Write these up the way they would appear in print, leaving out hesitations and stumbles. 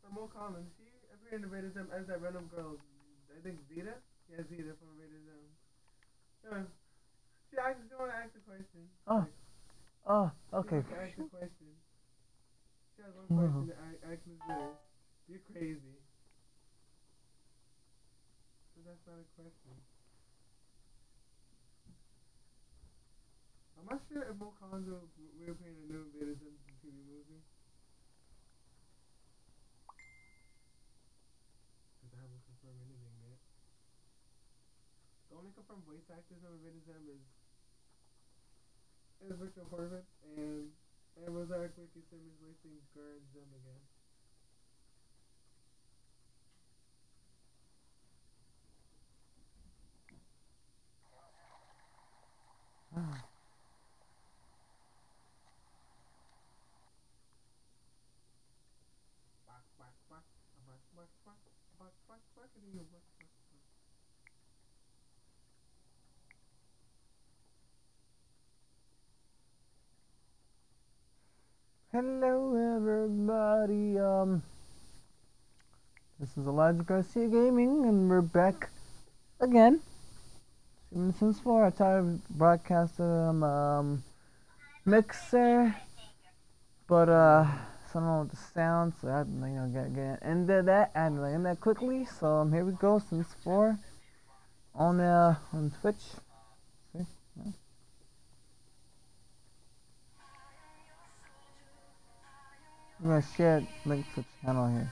Mo Collins. She appeared in Invader Zim as that random girl. I think Zeta. Yeah, Zeta from Invader Zim. Yeah, she want to ask a question. Oh, Like, oh, she okay. wants to ask a question. She has one Wow. question to ask Miss Zeta. You're crazy. So that's not a question. I'm not sure if Mo Collins will reappear in a new Invader Zim TV movie. Because I haven't confirmed anything yet. The only confirmed voice actors of Invader Zim is Victor Horvitz and Rosario Quickie Simmons voicing Gurren Zim again. Quack quack quack quack quack quack quack quack quack quack quack. Hello, everybody. This is Elijah Garcia Gaming, and we're back again. Since 4, I tried to broadcast Mixer, but so I don't know what the sound, so I had to, get into that. I had to end that quickly. So here we go. Since 4 on Twitch. See? Yeah. I'm gonna share link to the channel here.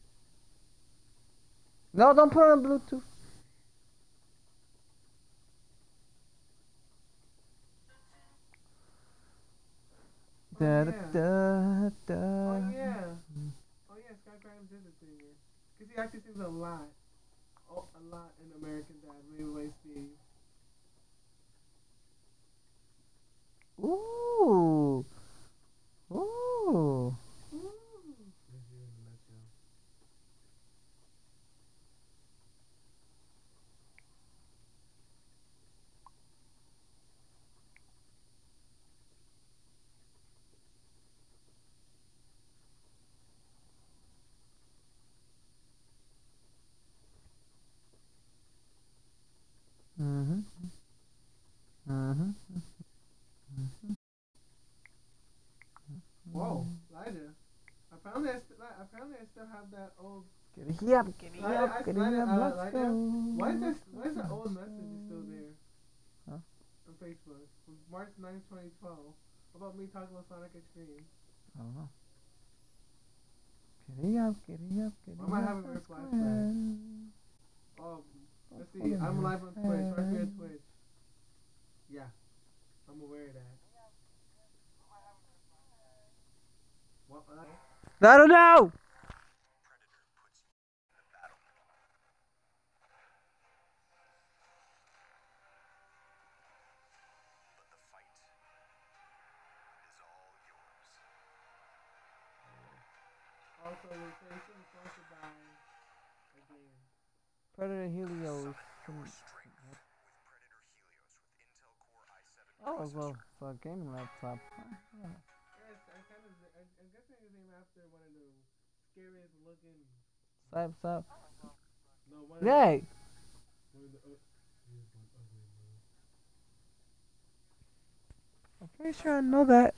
No, don't put it on Bluetooth. Oh Da, da, yeah. da, da. Oh yeah. Oh yeah. Scott Grimes did the thing here. Cause he actually sings a lot. Oh, a lot in American Dad. Maybe Steve. Ooh. Ooh. This is in a nutshell. Mhm. Mhm. Whoa, Elijah. Apparently I still have that old. Giddy up, giddy Elijah, up, giddy up, let's go. Elijah. Why is that old message still there Huh? on Facebook from March 9th, 2012 about me talking about Sonic Extreme? I don't know. Giddy up, giddy up, giddy Why am I up, having a let's flashback? go. Oh, let's Put see. in I'm your live on Twitch. Watch me on head. Twitch. Yeah, I'm aware of that. What? I don't know! Also, the station is sponsored by a game. Predator Helios. Oh, well, it's a gaming laptop. Yeah. Yes, I'm guessing it's named after one of the scariest looking. Stop, stop. No, one of the. Hey! One of the. Here's one ugly one. I'm pretty sure I know that.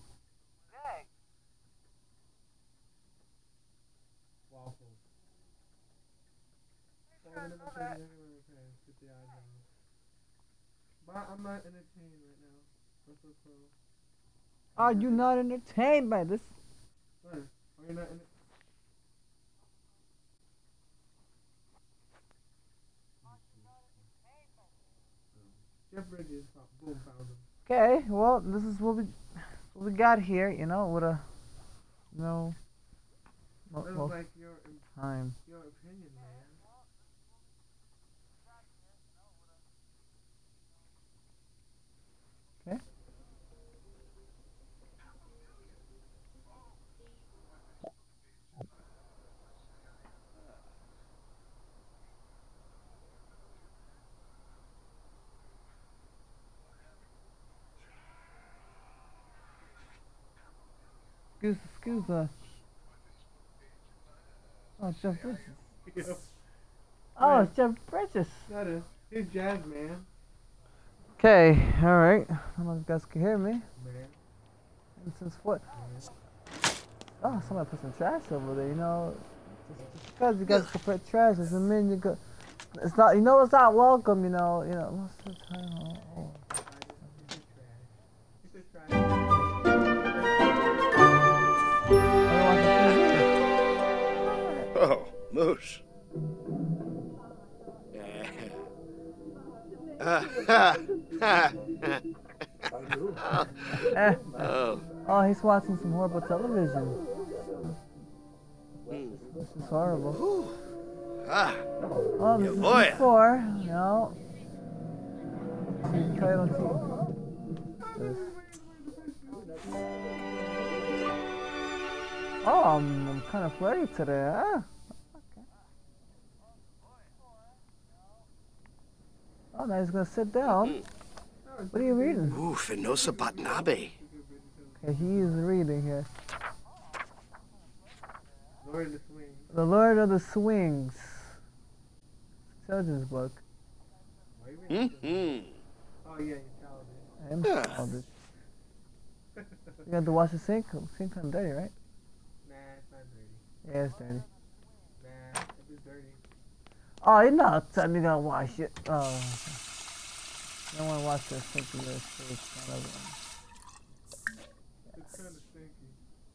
Waffles. Oh, the number 30 everywhere. Okay, get the odds on. But I'm not entertained right now. I'm so slow. Are you not entertained by this? What? Are you not in? Jeff Bridges. Boom, found him. Okay, well, this is what we got here, with a, no, This is most like time. your opinion, man. Okay. Excuse us. Oh, Jeff Bridges. Yep. Oh, Man. it's Jeff Bridges. That is. He's jazz, man. Okay, alright. I don't know if you guys can hear me. Man. And since what? Oh, somebody put some trash over there, you know. Just because you guys can put trash doesn't mean you go. It's not, you know, it's not welcome, you know. Most of the time. Oh. Oh, Moose. Oh. Oh, he's watching some horrible television. This is horrible. Ah. Oh, this is boy. before. No. Play it on TV. Oh, I'm kind of flirty today. Ah. Okay. Oh, now he's gonna sit down. What are you reading? Ooh, Finosa Batnabe. Okay, he is reading here. Lord of the Swings. The Lord of the Swings. Children's book. Mm-hmm. Oh, yeah, you're childish. I am childish. You got to wash the sink? Sink kind of dirty, right? Nah, it's not dirty. Yeah, it's dirty. Nah, if it's dirty. Oh, you're not telling me to wash it. Oh. I don't want to wash the sink in your face. Kind of, It's kind of stinky.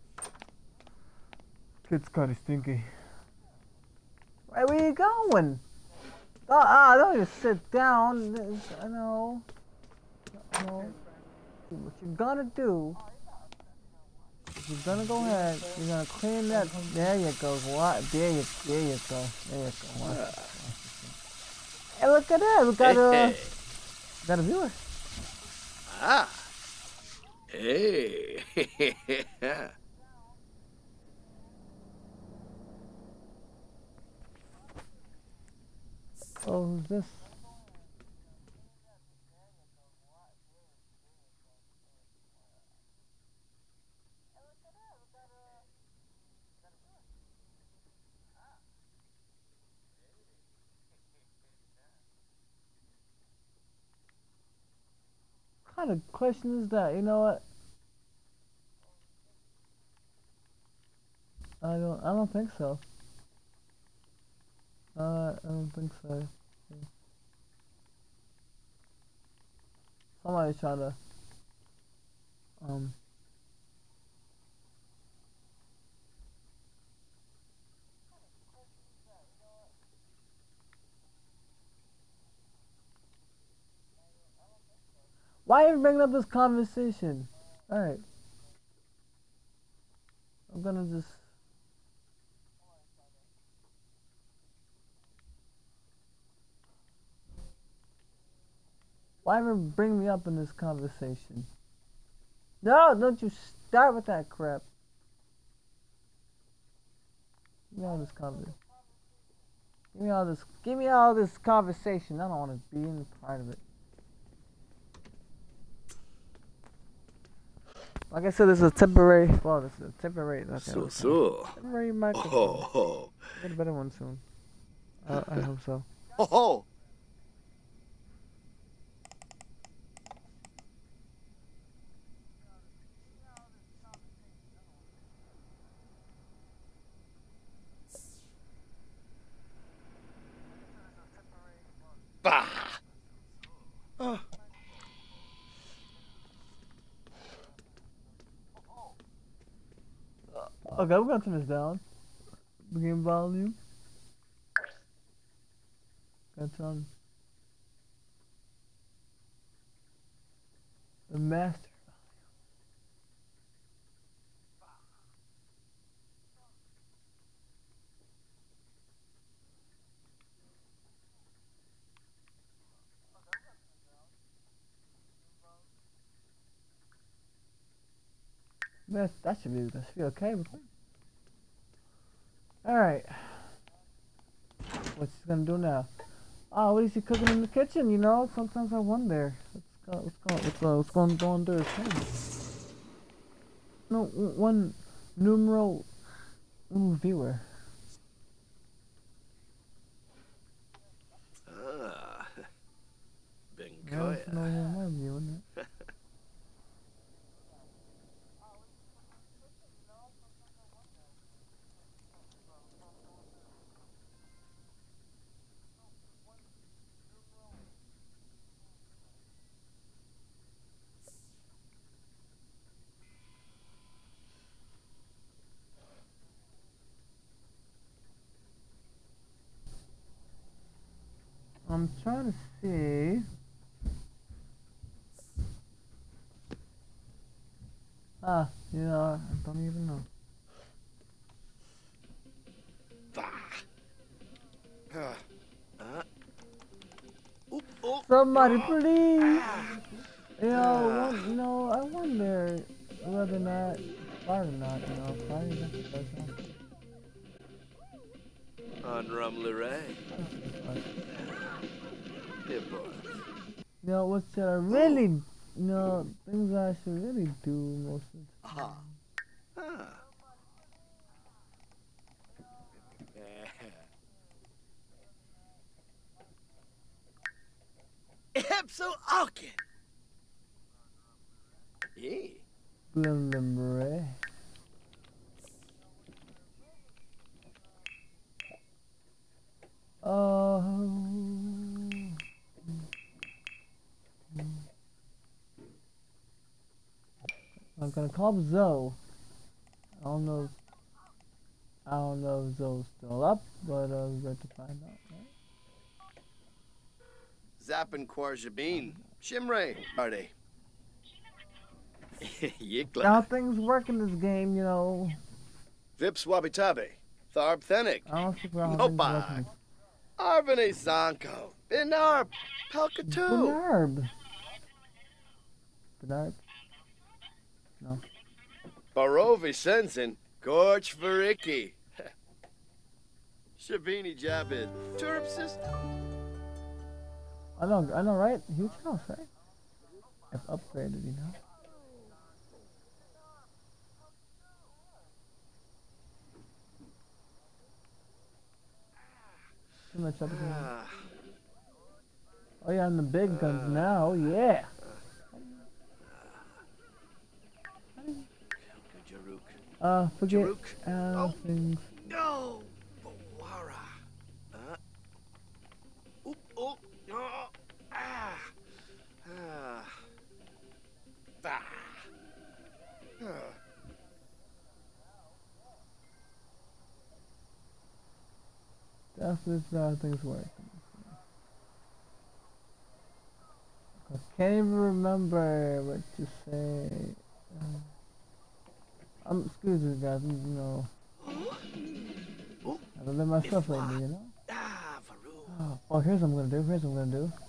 it's kind of stinky. Right, where you going? Oh, don't just sit down. I know. No. What you're gonna do, you're gonna go ahead, you're gonna clean that. There you go. What? There you go. There you go. Wash it. Hey, look at that. We got a viewer. Ah. Hey. Oh, who's this? What kind of question is that? You know what? I don't think so. I don't think so. Somebody's trying to why are you bringing up this conversation? Alright. I'm gonna just why ever bring me up in this conversation? No, don't you start with that crap. Give me all this conversation. Give me all this conversation. I don't want to be in part of it. Like I said, this is a temporary. Well, this is a temporary. Okay, temporary microphone. Oh. Get a better one soon. I hope so. Oh. Bah. Oh. Okay, we're gonna turn this down. Begin volume. Gonna turn the master. That should be okay with me. Alright. What's he gonna do now? Oh, what is he cooking in the kitchen? You know, sometimes I wonder. What's going on through his head? No, one numeral viewer. Koya. That's no more viewing it. I'm trying to see. You know, I don't even know. Bah. Oop, oop. Somebody, Ah. please. Ah. You know, I wonder whether or not, fire or not, you know, fire is not the best one. On Rumleray. Yeah, boy. You know, what should I really, you know, things I should really do most of the time. Ah. Epso Alkin. Yeah. Blimlimray. Oh. I'm gonna call up Zoe. I don't know if Zoe's still up, but we're going to find out, right? Zappin Quarjabin. Shimray. Party. Yikla. How things work in this game, you know. Vips Wabitabe. Tharb Thenik. I don't think how things work in Nopai. this. Arvane Zanko. Binar. Pelkatu. Bernard. Bernard? No. Barovi Sensen. Gorch Variki. Shabini Jabid. Turp system. I know, right? Huge house, right? I've upgraded, you know. Too much upgrade. Oh yeah, and the big guns now, yeah. Forget things. No. Bawara. Oop, oop. Oh. Ah. Ah. Bah. That's just how things work. I can't even remember what to say. Excuse me, guys. You know, I've been myself lately. You know. Ah, Varu. Oh, here's what I'm gonna do. Here's what I'm gonna do.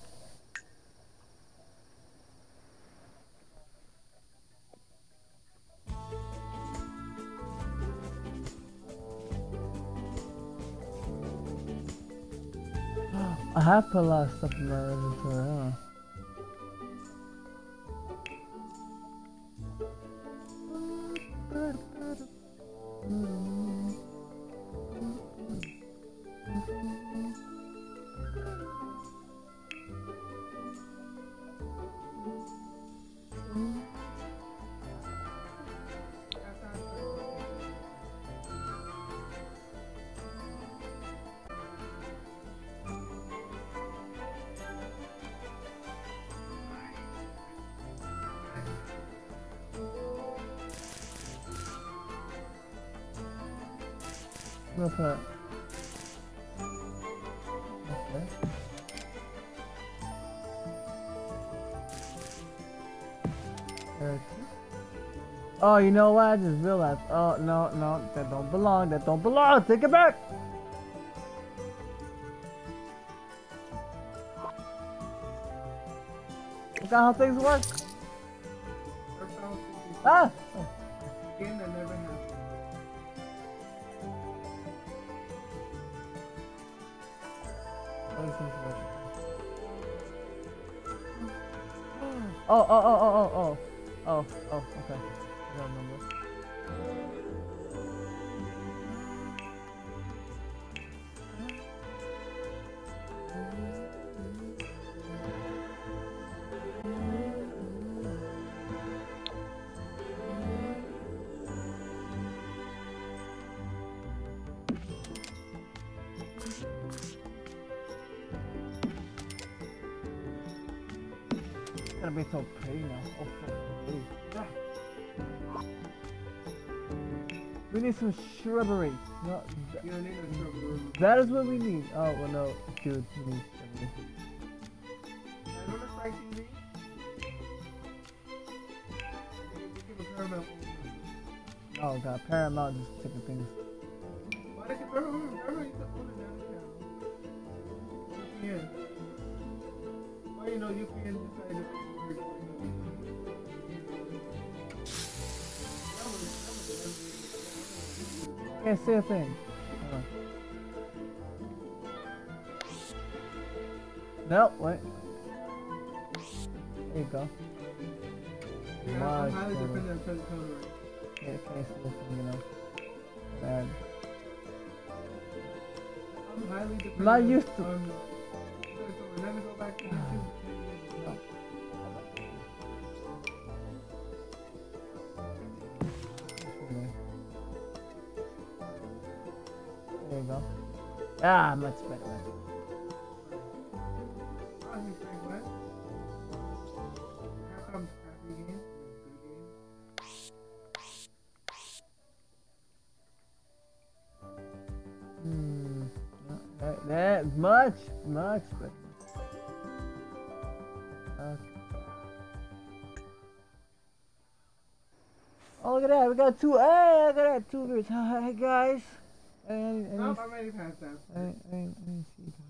I have put a lot of stuff in my inventory, huh? What's that? Okay. Oh, you know what? I just realized. Oh, no, no, that don't belong. That don't belong. Take it back. Look at how things work. Ah! Game that never happened. Oh, okay. I don't remember. gonna be so pretty now. Oh, so pretty. We need some shrubbery. No, You don't need no trouble. that is what we need. Oh, well, no, dude, we need shrubbery. I know the Frank TV. You keep a Paramount. Oh, God, Paramount is taking things. Why did you Paramount? Paramount used to own the channel. UPN. Why you know UPN decided to work? Can't say a thing. Hold on. No, wait. There you go. Yeah, I'm Much highly better. dependent on President Conroy. Can't say a thing, you know. Bad. I'm highly dependent Not used to- on let me go back to YouTube. No. There you go. Ah, much better. Oh, he's saying what? Capcom's crappy game. Good game. That much better. Okay. Oh, look at that. We got two. Hey, look at that. Two viewers. Hi, guys. I Nope, I'm already past that. didn't see you guys.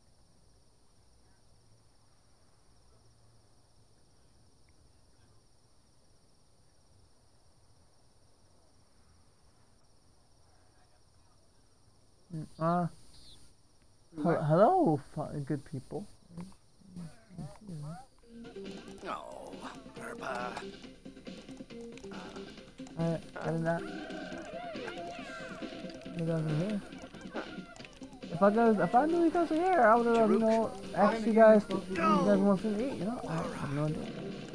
Hello, good people. Oh, Purpa. I did not. You guys are here. If I knew you guys were here, I would have, you know, asked you guys if you guys want to eat. You know, I have no idea.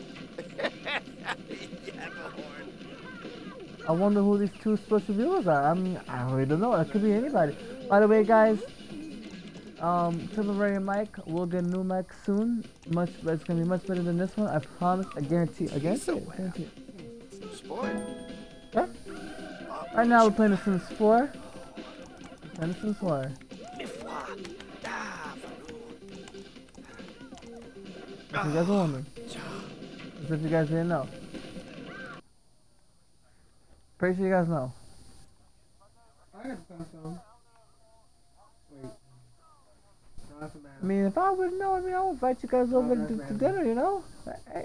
I wonder who these two special viewers are. I mean, I really don't know. It could be anybody. By the way, guys, temporary mic. We'll get a new mic soon. It's gonna be much better than this one. I promise. I guarantee. I guarantee it. Guarantee it. Sport. Okay. Right now we're playing The Sims 4. And The Sims 4. If you guys are wondering. As if you guys didn't know. Pretty sure you guys know. I got to some. Wait. No, that's a man. I mean, if I would know, I mean, I'll invite you guys over that's to random. dinner, you know? Hey,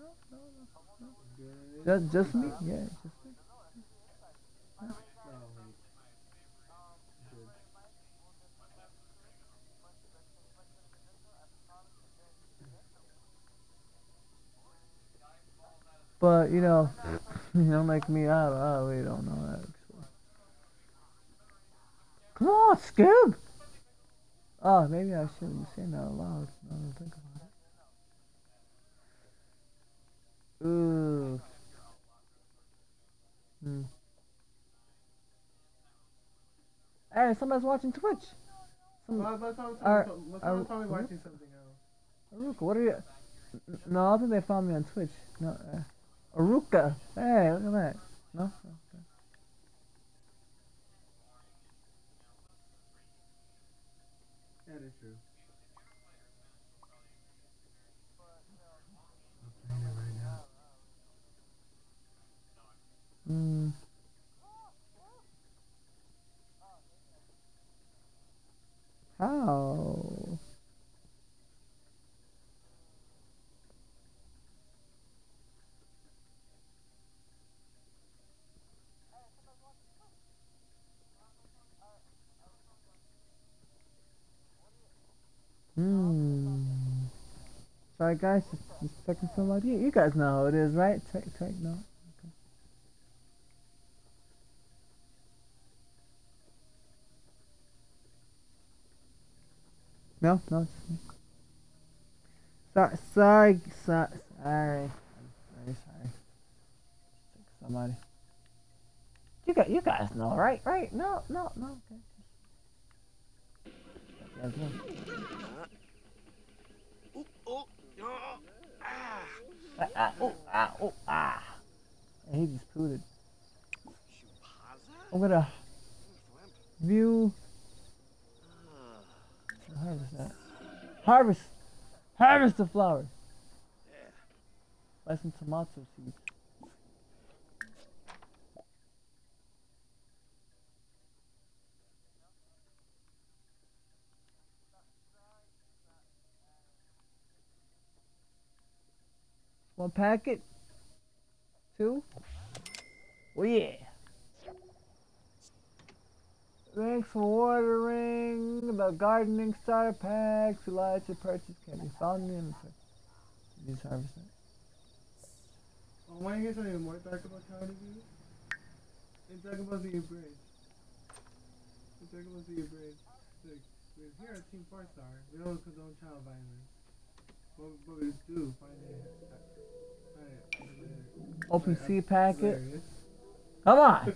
no. Just me? Yeah, just me. Oh, wait. Good. But, you know, like me, I really don't know that, actually. Come on, Scoob! Oh, maybe I shouldn't be saying that out loud. Now that I think about it. Ooh. Hey, somebody's watching Twitch. Well, let's probably watching something else. Aruka, what are you? No, I think they found me on Twitch. No, Aruka. Hey, look at that. No? Okay. That is true. Hmm. How? Sorry guys, just checking some out. You guys know how it is, right? Take no. Okay. No, it's just me. Sorry. I'm very sorry. Check somebody. You guys know, right? Right? No, okay. You guys know. Oh, ah. And he just pooted. I'm gonna view. Harvest that. Harvest! Harvest the flowers! Buy some tomato seeds. One packet? Two? Oh yeah! Thanks for ordering the gardening starter packs. Elijah purchase can be found in the inventory. These harvest it. Oh, why you hear something more talk about County View? And talk about the bridge. And talk about the bridge. Look, here at Team 4-Star, we don't condone child violence. But we do find it. Open sea packet. Hilarious. Come on!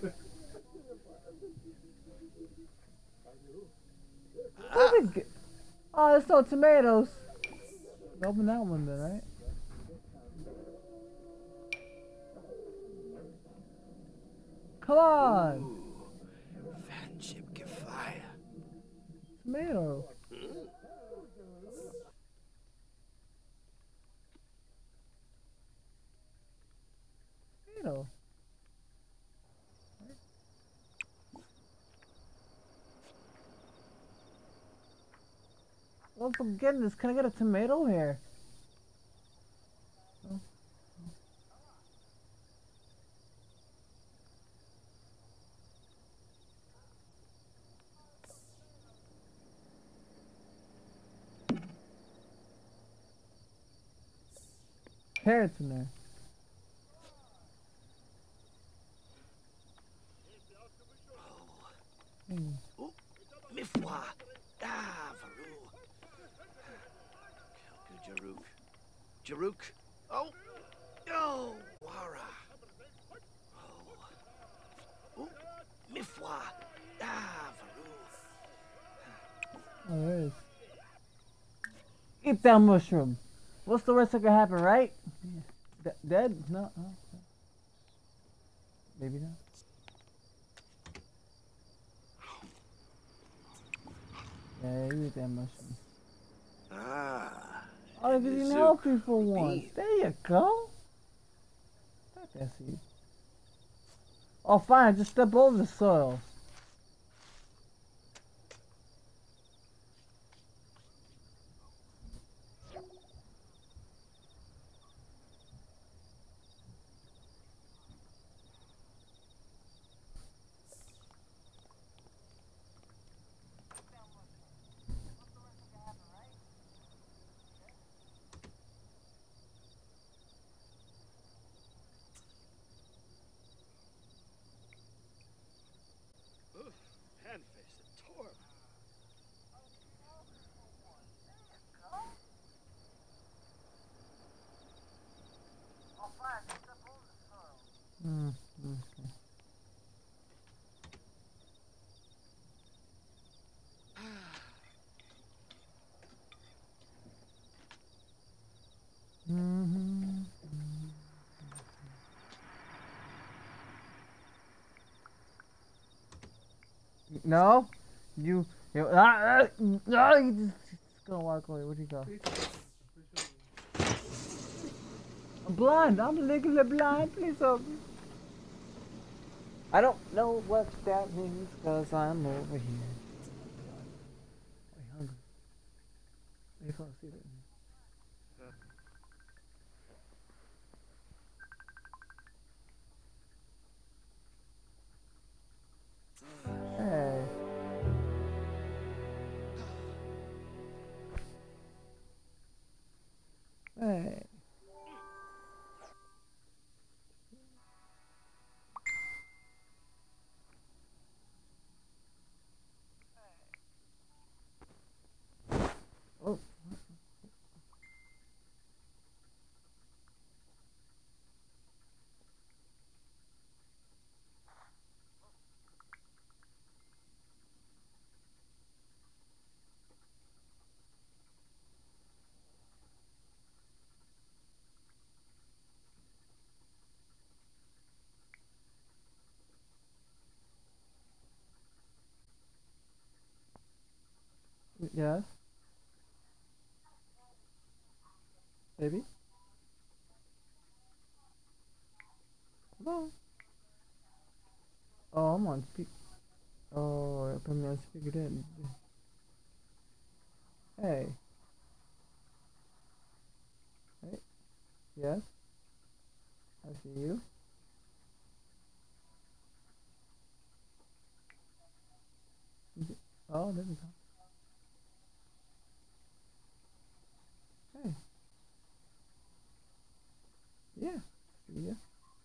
Oh, there's no tomatoes. Open that one then, right? Come on! Ooh, Fanship Gefire. Tomato. Tomato. Well, for goodness, can I get a tomato here? Oh. Carrots in there. Oh, Mifwa. Ah, Faru. Jaruk. Jaruk. Oh. Oh, Wara. Oh. Mifwa. Ah, Faru. Oh, there is. Eat that mushroom. What's the worst that could happen, right? Dead? No. Oh, okay. Maybe not. Yeah, you eat that mushroom. Ah. Oh, because you're healthy for once. There you go. Got that seed. Oh, fine. Just step over the soil. Handface and Torb. Okay. No, you no, you just gonna walk away. What do you got? I'm blind. I'm legally blind. Please help me. I don't know what that means because I'm over here. I'm hungry. They can't see that. Hey. Hey. Oh. Yes, baby. Hello. Oh, I'm on speak. Oh, I put me on speaker then. Hey, hey, yes, I see you. Oh, there we go. Hey, yeah, see ya.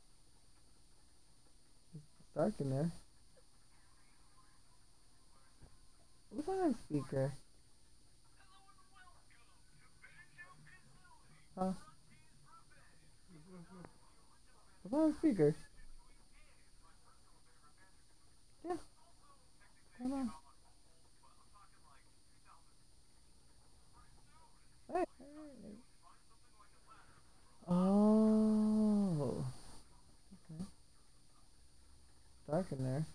It's dark in there. What's on speaker? Huh? What's on speaker? Yeah, come on. Hey. Hey. Oh, okay. Dark in there.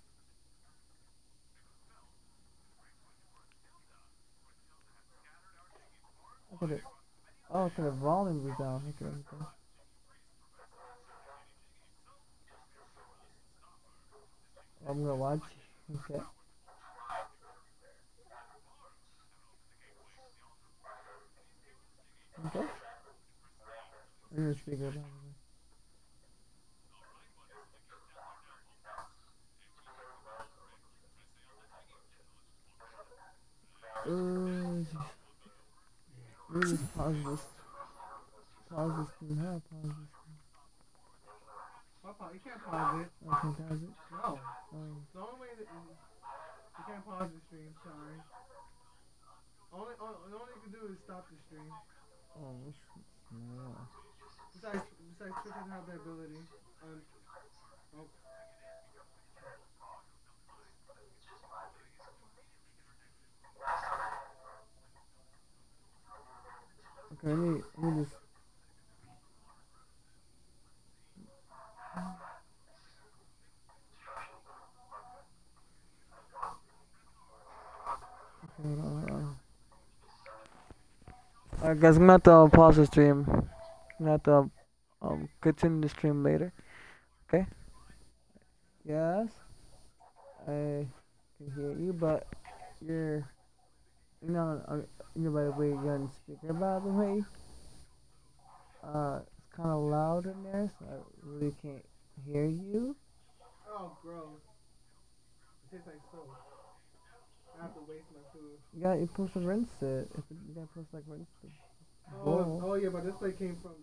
Look at it. Oh, okay, the volume was down. Okay, okay. I'm gonna watch. Okay. Okay. I'm gonna speaker by the way. Let me just pause this. Pause this thing. How do I pause this thing? Papa, you can't pause it. I can pause it. No. Oh. The only way that you can't pause the stream. Sorry. Only you can do is stop the stream. Oh, no. Besides, Twitch doesn't have the ability. Oh, Okay, let me just. Okay, Alright, guys, I'm gonna have to pause the stream. I'm gonna have to continue the stream later. Okay? Yes, I can hear you, but you're, you know, by the way, you're on speaker, by the way. It's kind of loud in there, so I really can't hear you. oh, gross. It tastes like soap. I have to waste my food. You're supposed to rinse it. You gotta supposed to like rinse the bowl. Oh yeah, but this plate came from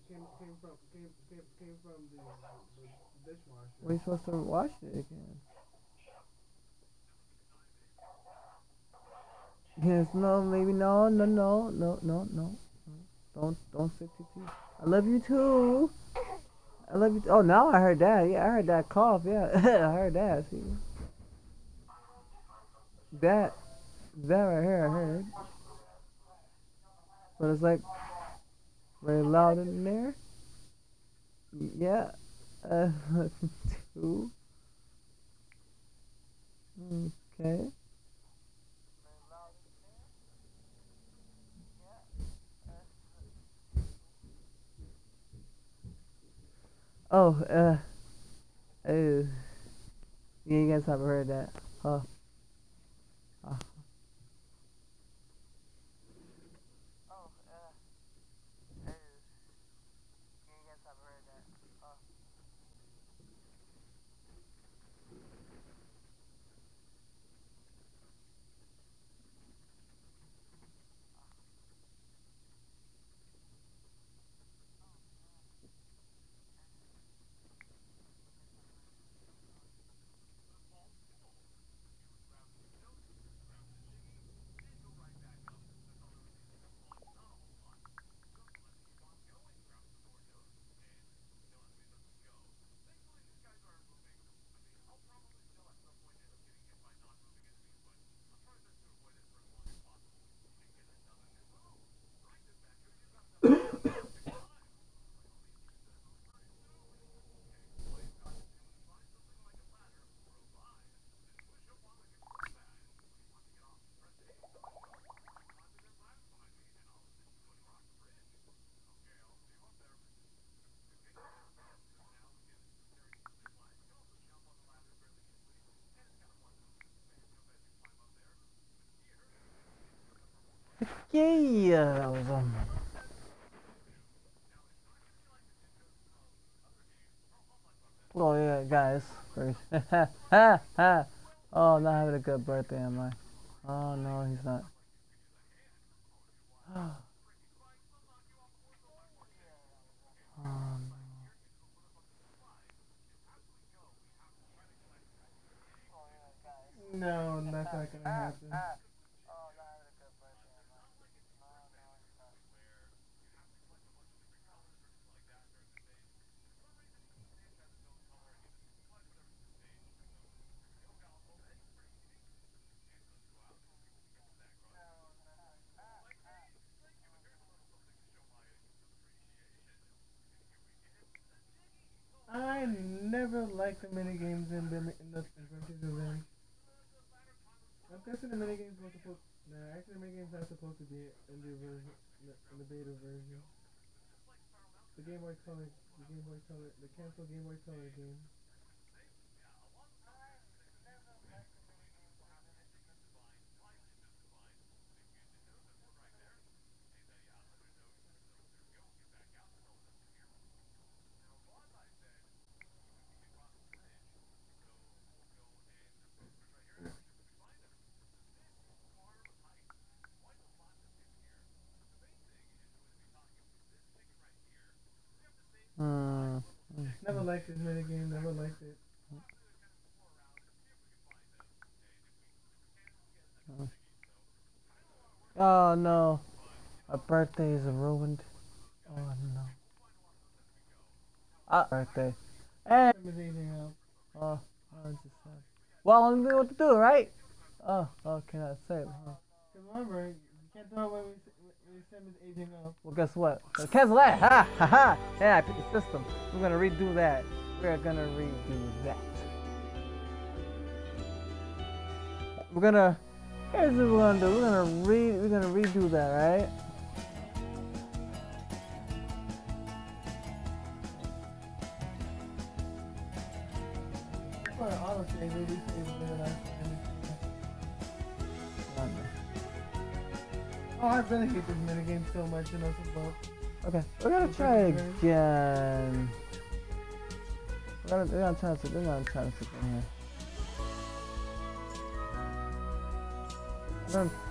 the dishwasher. Well, you're supposed to wash it again. Yes, no, maybe no. Don't say too. I love you too. I love you. Oh, now I heard that. Yeah, I heard that cough. Yeah, I heard that. See, that that right here, I heard. But it's like very loud in there. Yeah. Uh, two. Okay. Oh, yeah, you guys haven't heard that. Huh. Uh, Okay, that was Oh yeah, guys. First. Ha ha. Oh, not having a good birthday, am I? Oh no, he's not. Oh, No, that's not gonna happen. I never liked the mini games in the adventures event. I'm guessing the mini games were supposed. Nah, actually, the mini games are supposed to be in the version, in the beta version. The Game Boy Color, the Game Boy Color, the canceled Game Boy Color game. Hmm. Never liked this mini game. Never liked it. Oh no, my birthday is ruined. Oh no. Birthday. Hey. Same as anything else. Oh, I just said. Well, I don't know what to do, right? Oh, okay, that's it. Huh? Cause remember, you can't tell when we Sim is aging up. Well, guess what? Cancel that! Ha ha ha! Yeah, I picked the system. We're gonna redo that. We're gonna redo that. We're gonna. Here's what we're gonna do. We're gonna redo that, right? That's why auto save it. These saves there last time. Oh, I really hate this minigame so much in Football. Okay, we're gonna try again. We're gonna try this again here. We're gonna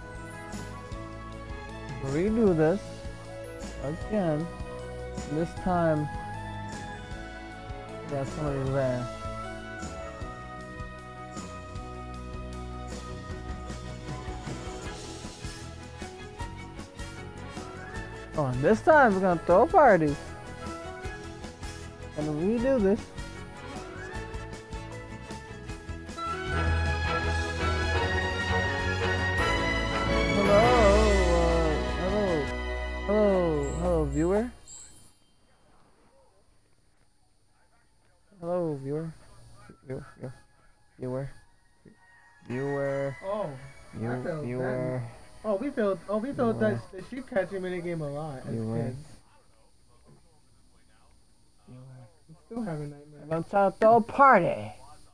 redo this again. This time, yeah, somebody there. Oh, and this time we're gonna throw parties. Gonna redo this. Hello, viewer. Hello, viewer. Viewer. Oh, Viewer. Oh, we felt that the sheep catching minigame a lot as kids. I'm still having nightmares. I'm trying to throw a party.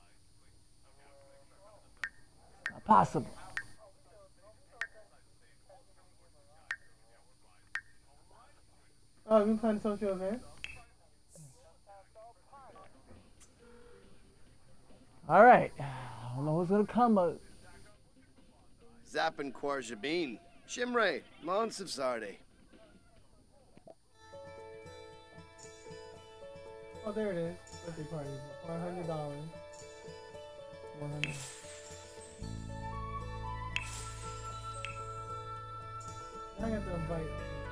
Not possible. Oh, you been playing social event? Alright. I don't know what's gonna come of it. Zappin Quarjabin. Shimray. Lance of Zarde. Oh, there it is. Birthday party. $100. 100. I got to invite.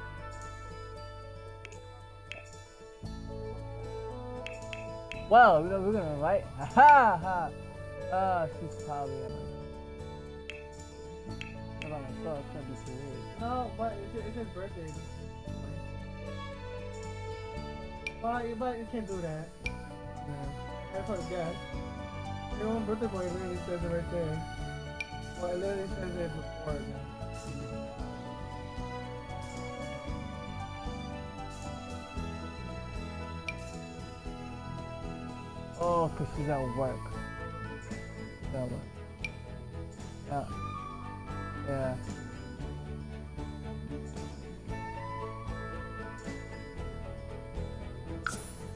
Well, we're gonna invite. Ha ha ha. She's probably gonna myself, it's gonna be too weird. No, but it's his birthday. But you can't do that. Yeah. I forgot. Your own birthday boy literally says it right there. Well, it literally says it before. Oh, cause she's at work. She's at work. Yeah. Yeah.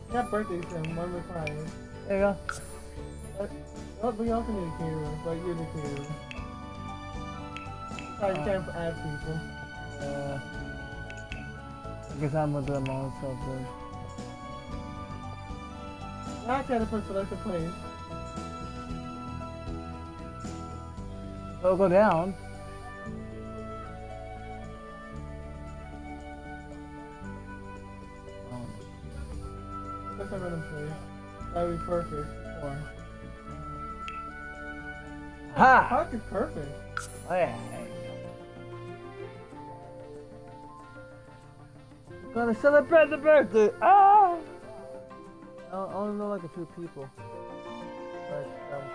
Got birthdays in 1 to 5. There you go. But we also need a caterer, but you're the caterer. Sorry, you can't add people. I guess I'm gonna do it my own self then. I try to put select a place. It'll go down. Put some random place. That would be perfect. Or Ha! park is perfect. Oh yeah. We're gonna celebrate the birthday. Ah! I only know like a few people. But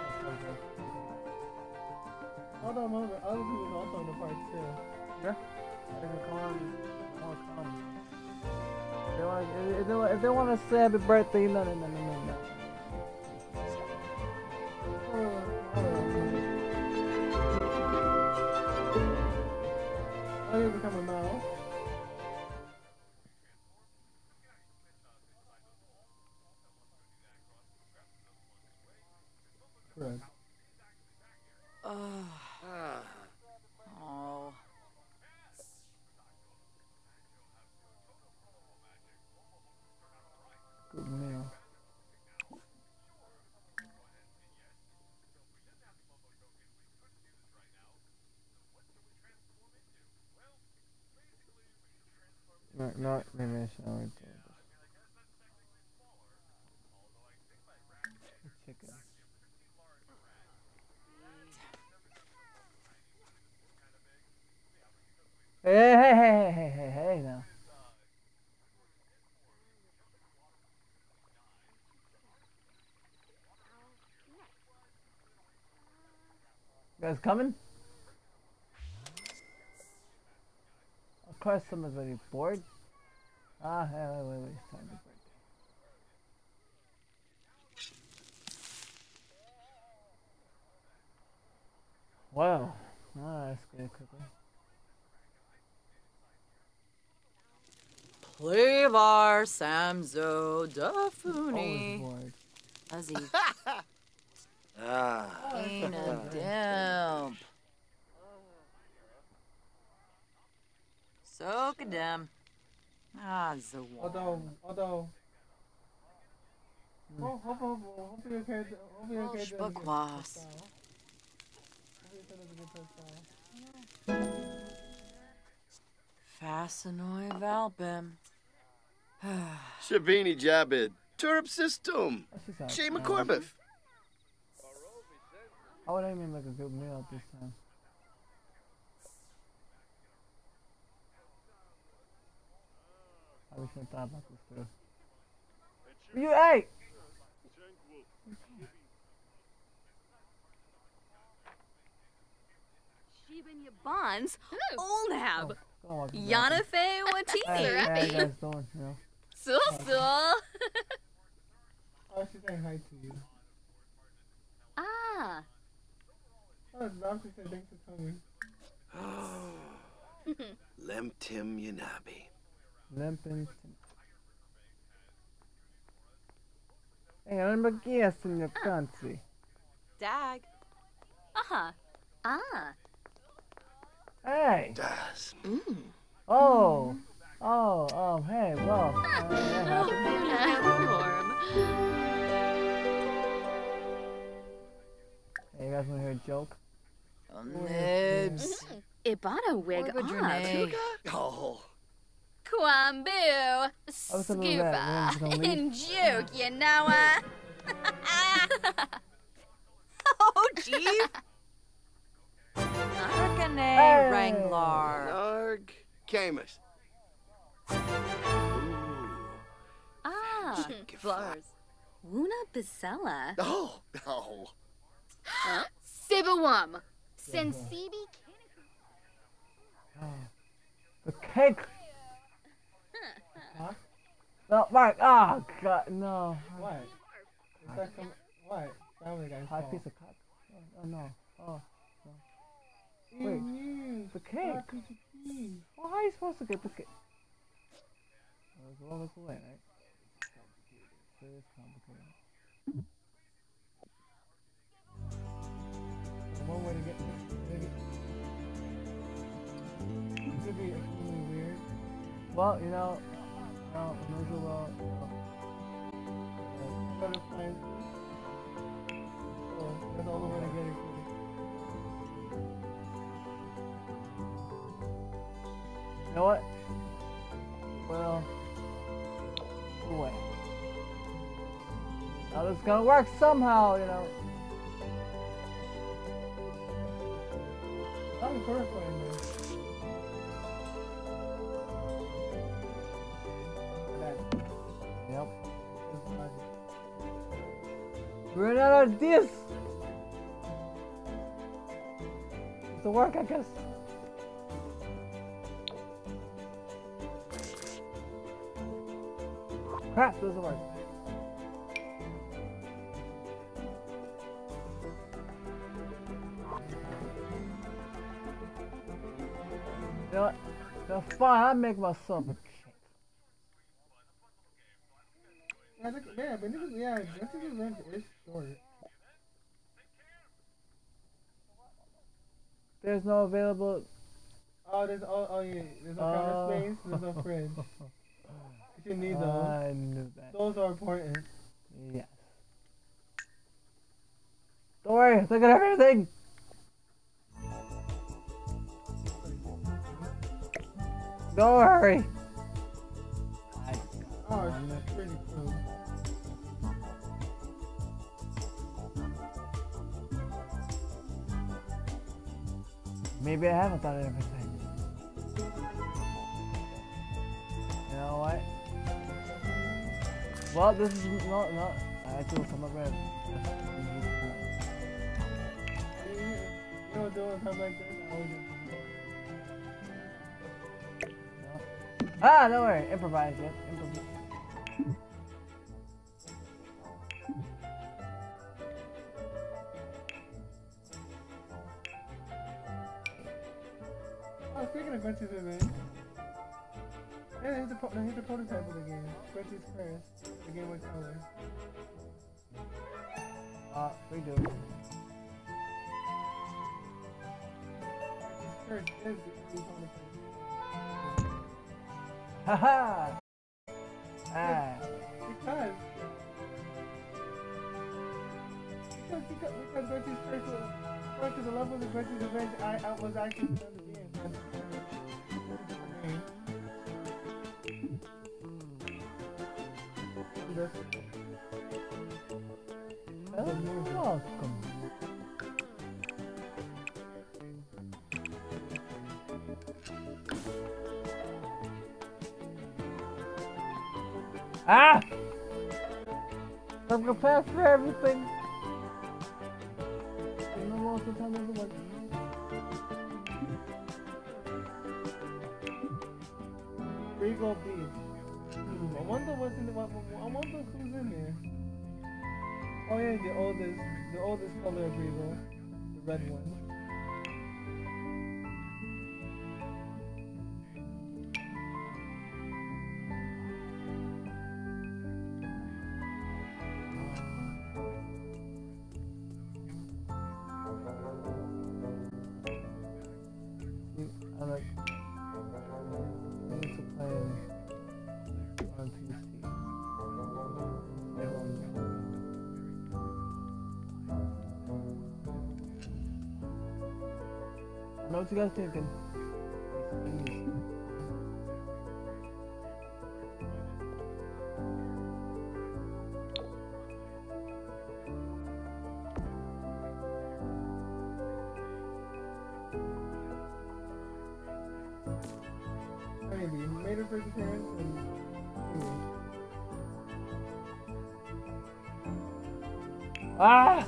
Although other people also in the park too. yeah. They can come. If they want to say happy birthday, no. Oh, you become a mouse. Correct. Oh. Good meal. No, maybe I should only do this. Chicken. Hey now. You guys coming? Of course someone's already bored. Ah, hey, wait, it's time to break. Wow. Ah, that's good quickly. Plevar Samzo Always Dafuni. bored. Azzy. Ah. Ain't a damp. So kadam. Ah, Zawar. Although. Well, hopefully your character. Hopefully your character doesn't get Bakwas. pissed off. Hopefully your character doesn't get pissed off. Fascinoy Valpim. Shabini Jabid. Turp System. That's just out. Shay McCormick. I would even make a good meal at this time. I wish I thought about this too. You hey! Shibanya Bonds, Olnab, Go on, Yanafe Hey, how you Watiti, guys doing? You know? Sulsul. Oh, she's saying hi to you. Ah, Oh, Bobby said thanks for coming. Lemtim Yanabi. Limping. Hey, I'm a guest in your country. Dag. aha, ah, Hey! Das. Oh! Hey, well. that happened. warm. Hey, you guys want to hear a joke? Nibs. Ibana wig What would your up. name? Oh. Kwambu, was gonna do that, scuba, we were just gonna leave. and juke, you know Oh, Chief. Arcane Hey. Wranglar. Narg. Camus. Ah, Bars. Wuna Basella. Oh. Oh. Sibawum, Sensibi The cake! Huh? No, Mark! Oh, God, no. What? Is that some. What? Family guy's Hot fault. piece of cock. Oh, no. Oh, Ew, wait. ew. the cake. How could you pee? Well, how are you supposed to get the cake? Let's roll this away, right? is complicated. One way to get this could be extremely weird. Well, you know, miserable. Butterflies. Oh, that's all the way to get it. You know what? Well, wait. Now this is gonna work somehow, you know. I'm horrified, man. Yep. We're out of this. It's to work, I guess. Crap, doesn't work. You know what? That's fine, I make myself a cake. Yeah, but this is, this event is short. There's no available. Oh, there's no counter space, there's no fridge. You need those. I knew that. Those are important. Yes. Don't worry, look at everything. Don't worry. Oh, that's pretty cool. Maybe I haven't thought of everything. You know what? Well, this is no. I actually come up red. You know, doing something like this, I always Ah, don't worry. Improvise, yep. Improvise. Oh, speaking of Gretchen's event, yeah, here's the prototype of the game. Gretchen's Curse, the Game Boy Color. We do. Gretchen's Curse is the prototype. Haha! Ah. Because Gretchen's Curse was going to the level of Gretchen's event, I was actually done the game. Welcome. Ah! I'm gonna pass for everything. And I'm also telling everyone. Regal Beach. I wonder what's in the. I wonder who's in there. Oh yeah, the oldest color of Regal, the red one. I like. I used to play on PC. I know what you guys thinking. Maybe made her first appearance and. Ah!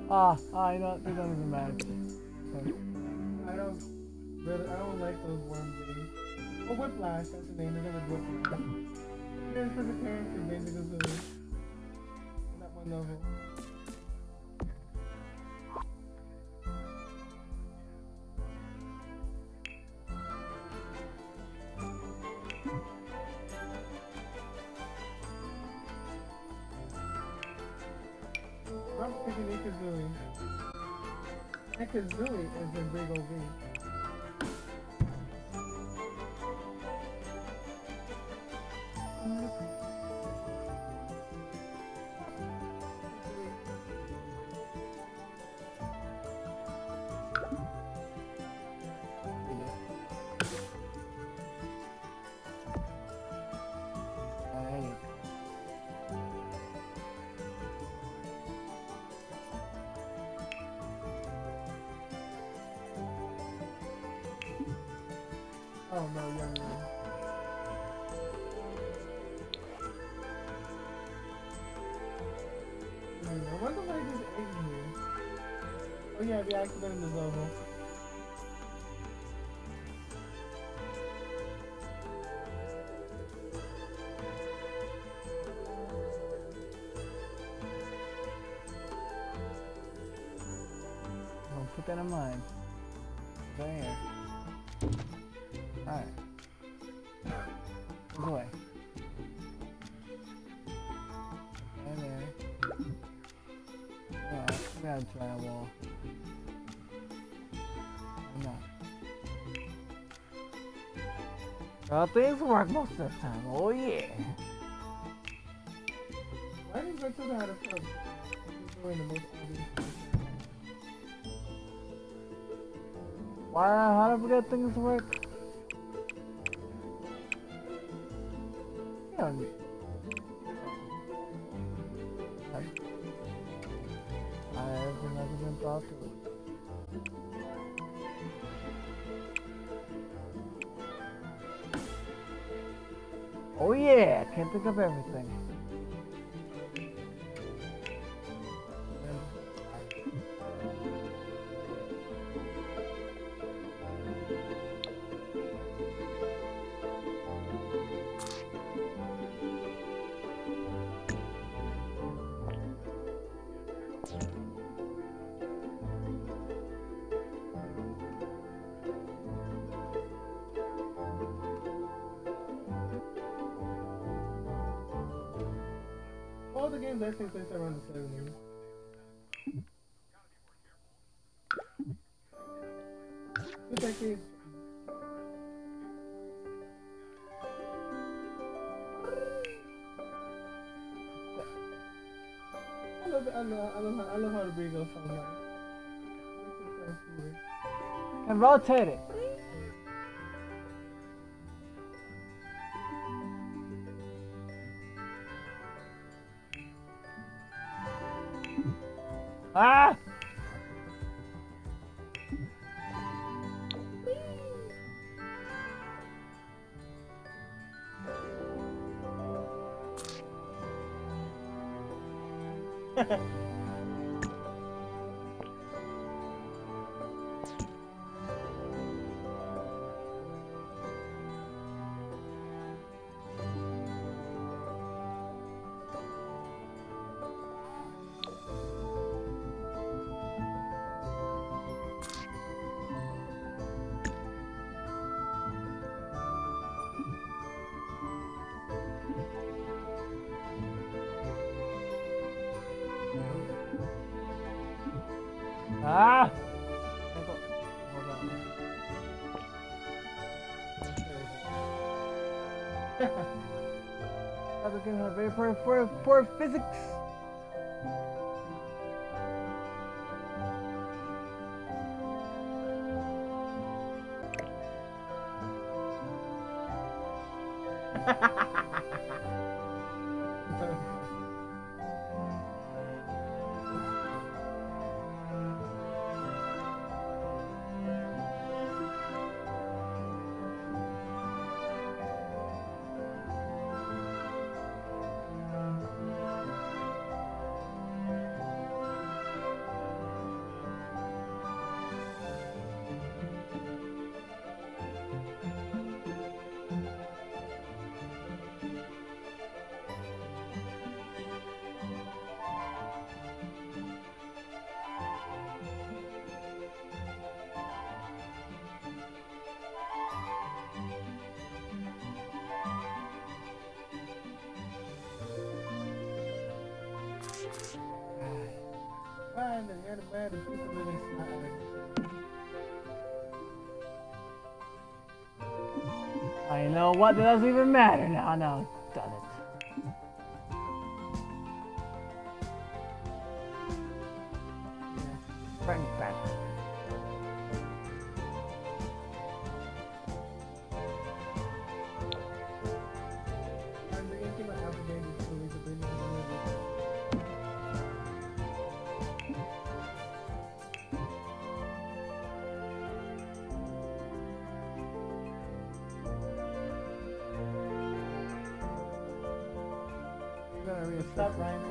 You know what? They don't even matter. I don't like those worm things. Oh, Whiplash, that's the name. They're gonna Whiplash. Here's for the character, Banjo-Kazooie. That one level. I'm picking Ikazooie. Ikazooie is a big old V. Oh no, young man. I wonder why this ate here. Oh yeah, the accident is over. Don't keep that in mind. Right here. Alright. Move away. Okay, there. Yeah, we gotta try a wall. Why not? Well, things work most of the time. Oh yeah. Why did Matilda have a front? She's doing the most obvious thing. Why? How do we get things to work? Yeah. I have never been thought to it. Oh yeah, can't think of everything. All the games I think place around the 70s. Good decade. I love how the Brigo sounds like. Makes it sound sweet. And rotate it. Ah! Ah! Hold on. I'm looking at very poor physics. and you're the man, and people really smile. I know what, it doesn't even matter now. No, done it. Frank back. I'm bringing to my affidavit to release a business manager. I'm gonna reassess Stop, it. Ryan.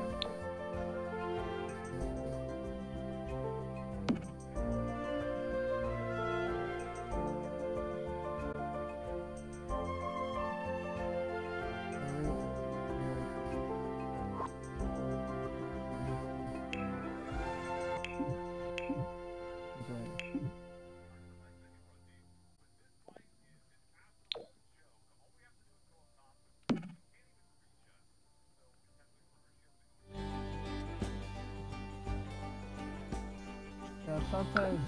Yeah, sometimes.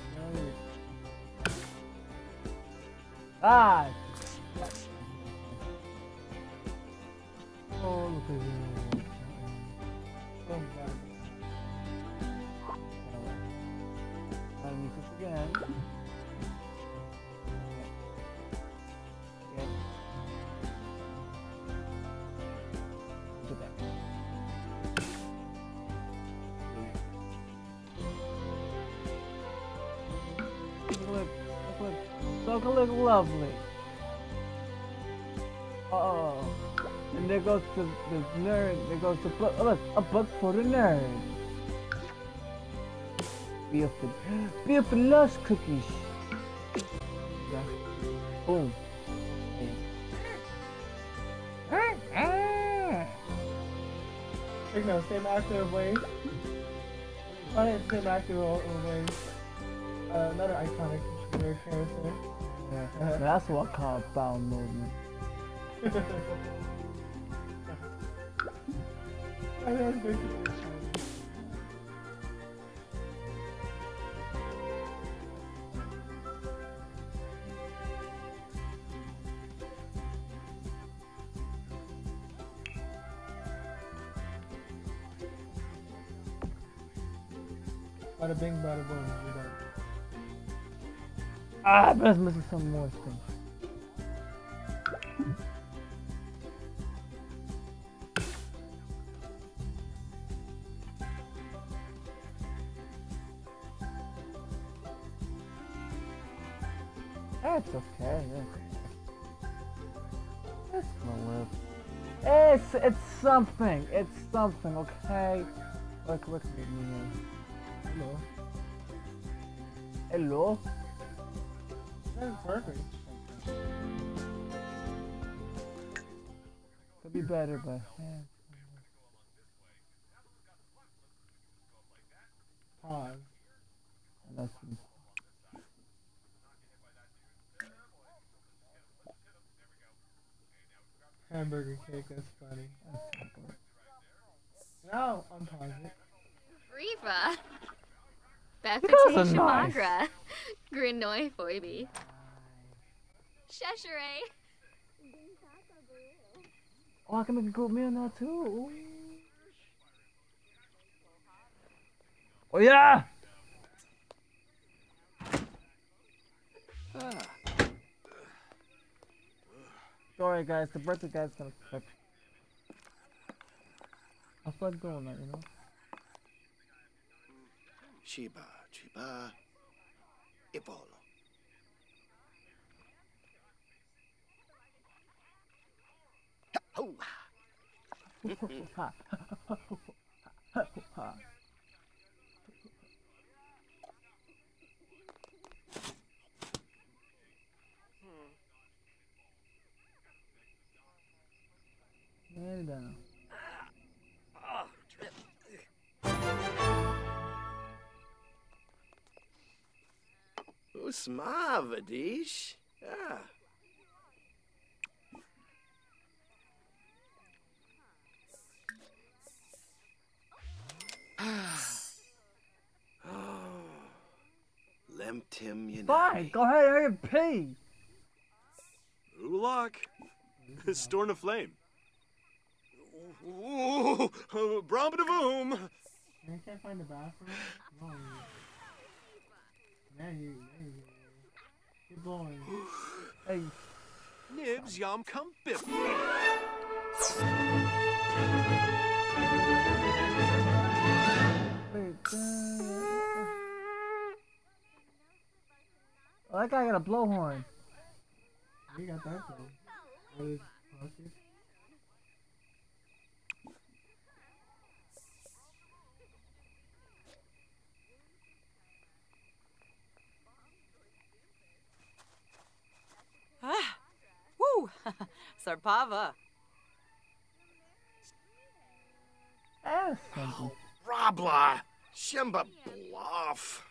Ah! Oh, look at you. Oh, God. Let me this again. Okay. Look at that. Look lovely. Oh, and there goes the nerd. There goes the book. Oh, look, a book for the nerd. Beautiful lush cookies. Yeah. Boom. No, same actor ways. Same actor ways. Another iconic nerd character. Yeah. That's what I call bowel movement. I think that's basically bada bing, bada boom. You're done. Ah, but it's missing some more things. That's okay. It's gonna live. It's something. It's something. Okay. Look at me. Hello. Hello. That's perfect. Could be better, but yeah. Pause. And that's Hamburger cake, that's funny. Now, unpause it. Riva. guys are Befetation nice. Magra. Grinoi Foibi. Cheshire. Oh, I can make a good meal now too. Ooh. Oh yeah! Sorry guys, the birthday guy's gonna cook. How's that going now, you know? Chiba, Chiba, Ipolo. Oh, Ha. Ha. Very done. Usmavadish. Ah. Tim Yanami. Fine, go ahead and pee. Ulak. Storm a flame. Ooh, Bromba-da-boom. I can't find the bathroom. No. There you go. Keep going. Hey, Nibs yam come bip. wait. Oh, that guy got a blowhorn. You got that from. What is pocket? Ah, woo! Sarpava. That's something. Rabla. Shemba bluff.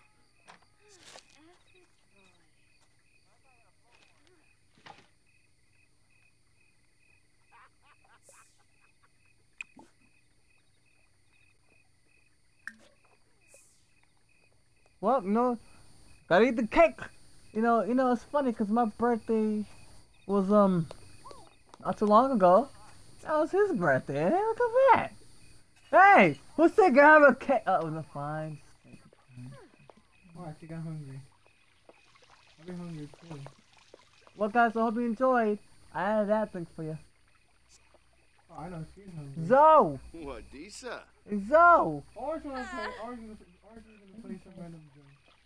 Well, no, gotta eat the cake. You know, it's funny because my birthday was not too long ago. That was his birthday. Hey, look at that. Hey, who's sick? Have a cake? Oh, no, fine. Oh, I think I'm hungry. I've been hungry too. Well, guys, I hope you enjoyed. I added that thing for you. Oh, I know she's hungry. Zoe, Wadisa. Zoe. Orange wanna play. Orange is gonna play some random game.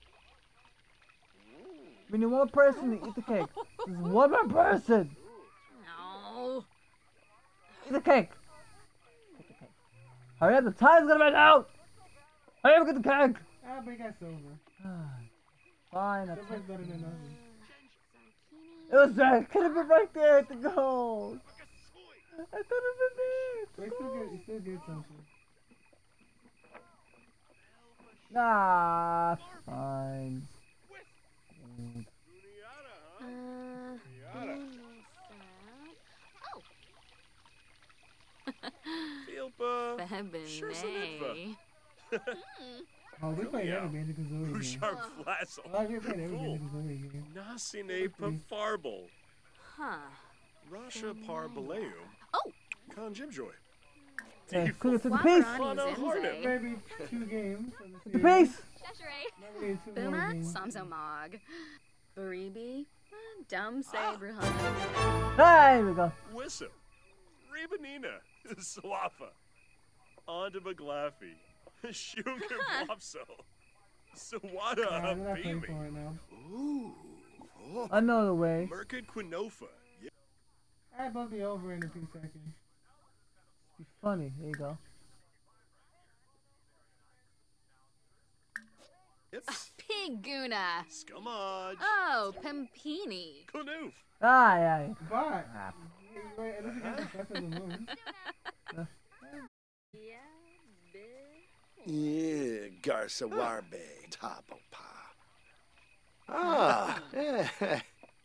We need one person to eat the cake. There's one more person. No. Eat the cake. Eat the cake. Hurry up, the time's gonna run out. Hurry up, get the cake. Ah, but you got silver. Fine. That's Silver's better than nothing. It was there. It could have been right there at the goal. I could have been there. But you still get something. Nah, fine. Filpa. Febinay. Oh, we played every Banjo-Kazooie game. Ushar Flassel. Oh, we played every Fool. Banjo-Kazooie game. Nasine Pafarble. Huh. Rasha Parbaleum. Oh. Conjimjoy. Hey, cook it to the piece. Wabarani Zinze. Maybe 2 games. The piece. Shashere. Maybe 2 more Boomer. games. Samso Mog. Baribi. Dumse Bruhana. There we go. Wissam. Rebanina. Swafa. Onda Maglaffy. Shunker Blopso. Sawada I'm not paying Beamy. for it now. Ooh. Oh. I know the way. Merkid Quinofa. I'll both be over in a few seconds. Be funny. There you go. Ips. Piguna. Scummage. Oh, Pimpini. Kunoof. Ah, yeah. But, wait, at least you got the Professor of the Moon. Yeah, Garza Warbe. Tabo Pa. Ah. Yeah.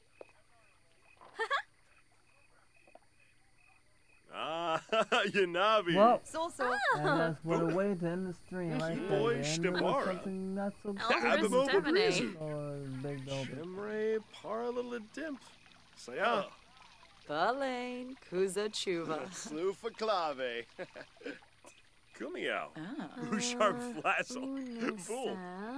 Ah, Yanabi. Well, So so. and that's what a way to end the stream right there. Boy, And there was Stabara. something not so Have him over breezy. or big dog. Shimre Parla Dimp. Saya. Balain Kuza Chuva. Sloofa Clave. Kumiao. Ah. Ushar Flassel. Fool.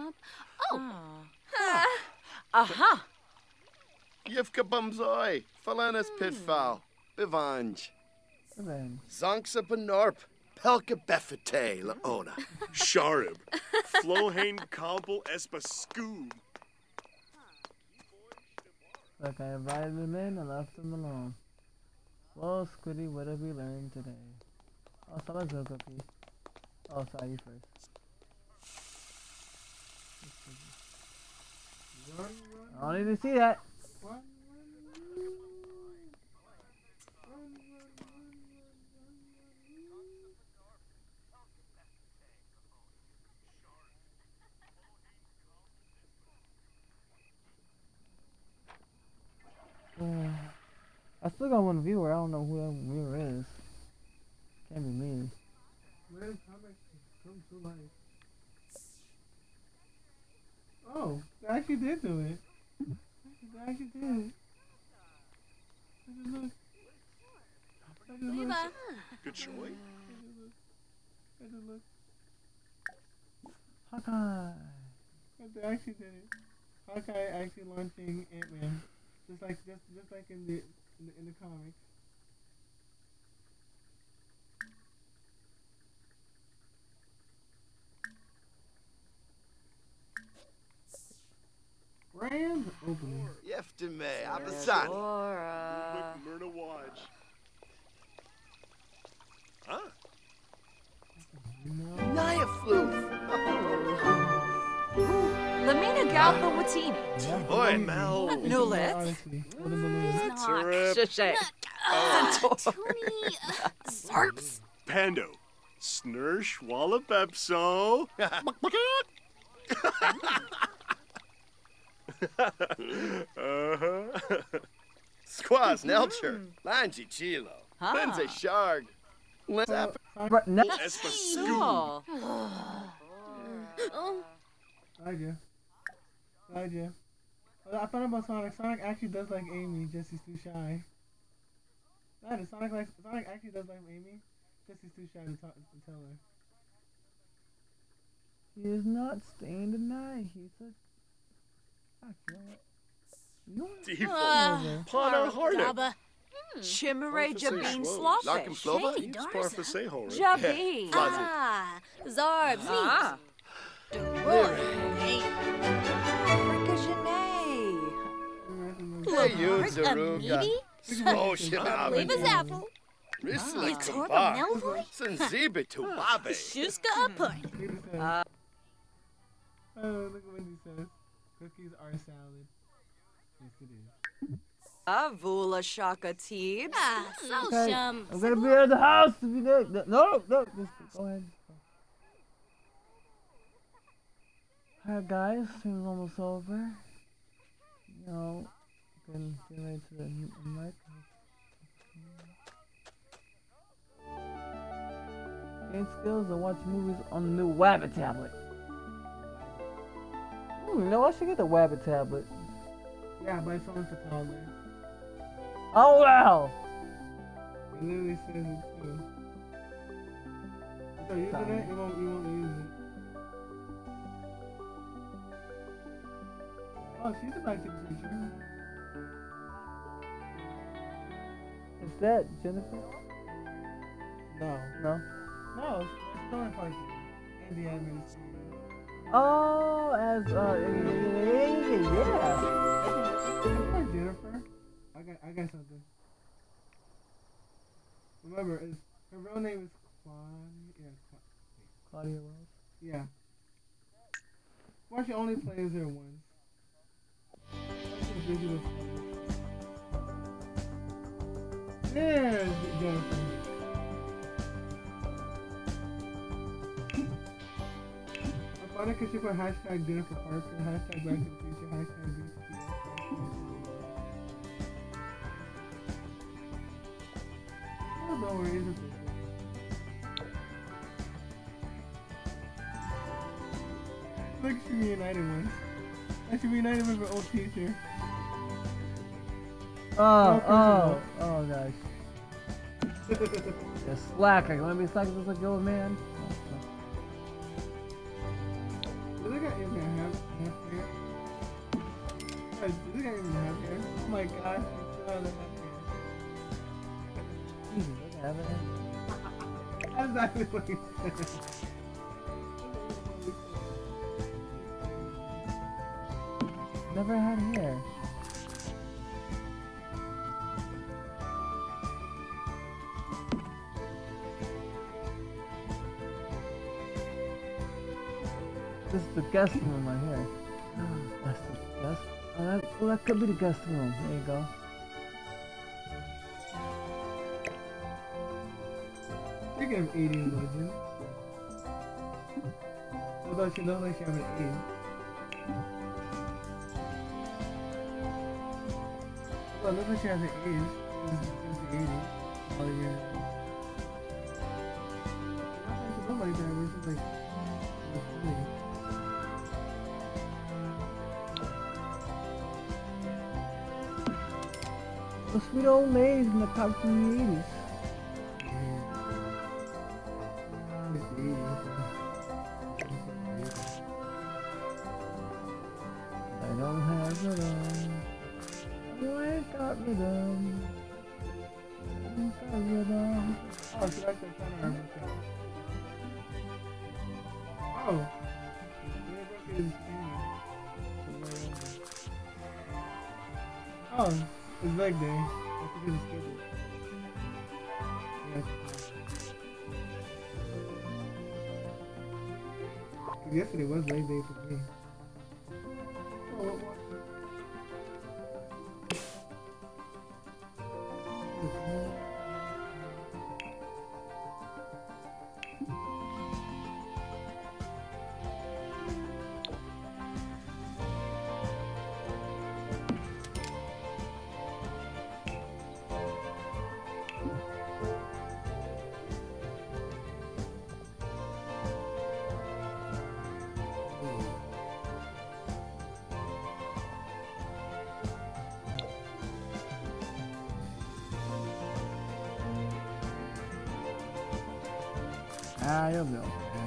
Ah. Aha. Yivka Bumzoi. Falanas Pitfall. Bivanj. Then, Zonksa Benorp. Pelka Befete Laona. Sharib. Flohane Compel Espa Scoob. look, I invited him in and left him alone. Well, Squiddy, what have we learned today? Oh, someone's a cookie. Oh, sorry, you first. I don't need to see that. I still got one viewer. I don't know who that viewer is. Can't be me. Where's how much come to life? Oh, they actually did do it. They actually did. Look. Look. Good choice. Look. Hawkeye. They actually did it. Hawkeye actually launching Ant-Man, just like in the comics. Grand opening. Yeftime, Abasani. Sora. McMurna Watch. Huh? Naya Floof. Lamina Galpa Watini. Boy, Mel. Nulet. Honestly, what a balloon. Trip. Shishay. Toonie. Sarps. Pando. Snursh Walla Pepso. Uh-huh. Squaws Nelcher. Lanji Chilo. Huh. Lenze Sharg. Lenze Right, no. Espascoon. Oh. Oh, Glad ya. I found out about Sonic. Sonic actually does like Amy, just he's too shy. Sonic actually does like Amy, just he's too shy to tell her. He is not staying tonight. He's a. Fuck, you know what? Default. Pana Harnett. Daba. Chimere Jabin Larkin Slawfish. Flova. Hey, It's Darza. Parfaseho, right? Jabin. Ah, Zarbs. Ah. Hey, Fricajane. Hey, you, a Zaruga. meaty? Oh, Shimab. Leave his apple. Risla Torba Kumbar. Melvoy? Sanzibe to Babe. Shuska a punt. He says, oh, look at what he says. Cookies are salad. Yes, it is. Avula Shaka Teebs. Ah, so Okay, shum. I'm gonna be at the house if you need. No, just go ahead. Alright, guys, stream's almost over. You know, getting ready to the mic. Gain skills and watch movies on the new Wabbit tablet. No, I should get the Wabbit tablet. Yeah, but it's only for toddlers. Oh wow! It literally says it too. So using it, you won't use it. Oh, she's a back to the future. Is that Jennifer? No. No. No, it's Tony Parker. And the animated series. Oh, as yeah. Remember Jennifer? I got something. Remember, her real name is Claudia. Claudia Rose. Yeah. Well, she only plays her once. There's Jennifer. I found it because she put hashtag Jennifer Parker, hashtag Back to the Future, hashtag BTS. I don't know where it is. Look, she reunited once. I should reunited with her old teacher. Oh gosh. The slacker. You wanna be slacker just like the old man? Does this guy even have hair? Guys, does this guy even have hair? Oh my gosh, he still doesn't Jesus, doesn't have it. have hair. That's exactly what he said. Never had hair. This is the guest room right here. That's the guest. Oh, that could be the guest room. There you go. Speaking of eating legends. Although she looks like she haven't eaten. Well, it looks like she hasn't aged. Since the 80s. Oh, yeah. She looks like that, but she's like... The sweet old ladies in the top from the 80s. I don't have rhythm. You ain't got rhythm. You ain't got rhythm. Oh, so that's the kind of Oh. Oh, it's leg day. I think it's scheduled. Yes. Yesterday was leg day for me. Oh, what? Ah, you'll be okay.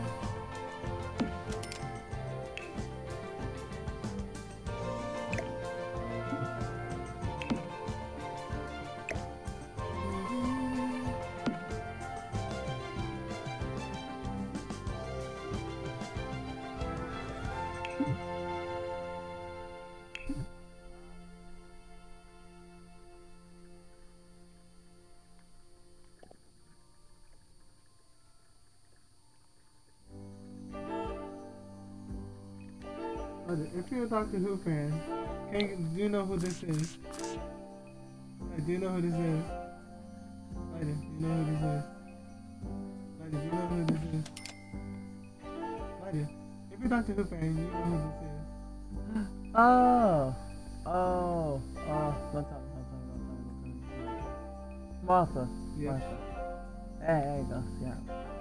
If you're a Doctor Who fan, do you know who this is? Do you know who this is? Do you know who this is? Do you know who this is? If you're a Doctor Who fan, you know who this is. Don't tell me. Martha. Yeah. Martha. Hey, there you go. Yeah.